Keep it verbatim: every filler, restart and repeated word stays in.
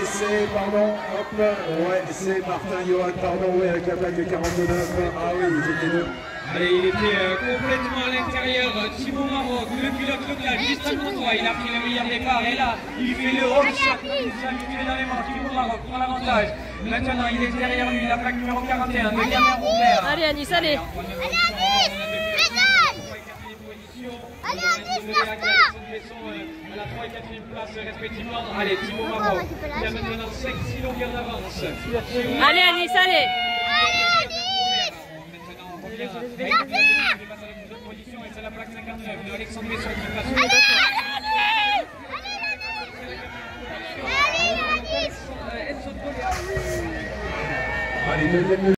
c'est, pardon, hop, ouais, c'est Martin Johan, pardon, oui, avec la plaque de quarante-neuf. Ah oui, ils étaient deux. Allez, il était euh, complètement à l'intérieur. Thibaut Maroc, le pilote local, juste avant toi, il a pris le meilleur départ. Et là, il fait le home shot. Il s'habitue énormément. Thibaut Maroc prend l'avantage. Maintenant, il est derrière lui, la plaque numéro quarante et un de Damien Robert. Allez, Anis, allez. Allez, Anis, lâche à la trois et quatrième place respectivement. Allez, Thibaut Maroc, il a maintenant cinq six longueurs d'avance. Allez, Anis, allez. C'est la plaque cinquante-neuf de Alexandre Besson qui passe. Allez, deuxième